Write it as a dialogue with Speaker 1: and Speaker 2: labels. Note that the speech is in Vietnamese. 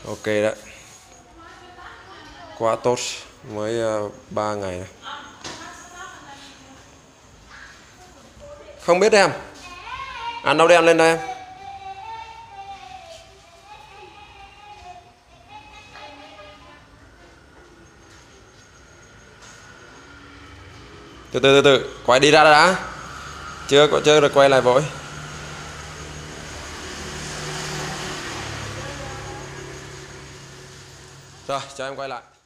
Speaker 1: Ok đấy, quá tốt, mới 3 ngày này. Không biết em ăn đâu, đem lên đây em. Từ từ quay đi ra đã, chưa có chơi rồi quay lại vội. Rồi cho em quay lại.